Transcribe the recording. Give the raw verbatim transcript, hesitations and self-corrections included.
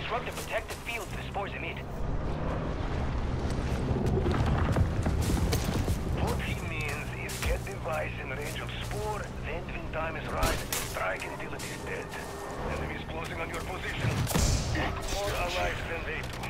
Construct a protected field the spores emit. What he means is get device in range of spore, then when time is right, strike until it is dead. Enemies closing on your position. Look more alive than they do.